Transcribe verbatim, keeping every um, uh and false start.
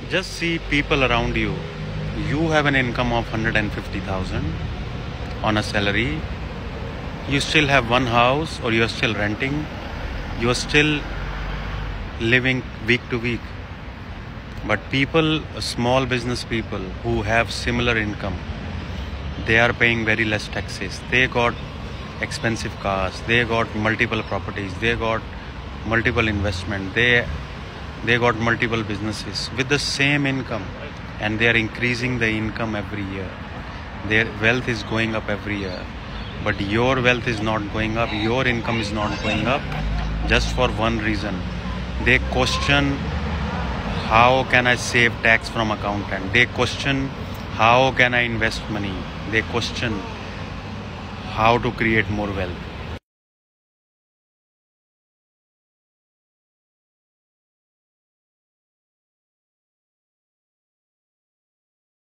Just see people around you. You have an income of one hundred fifty thousand on a salary. You still have one house, or you are still renting. You are still living week to week. But people, small business people who have similar income, they are paying very less taxes. They got expensive cars. They got multiple properties. They got multiple investment. They they got multiple businesses with the same income, and they are increasing the income every year. Their wealth is going up every year, but your wealth is not going up. Your income is not going up, just for one reason. They question, how can I save tax from accountant? They question, how can I invest money? They question how to create more wealth.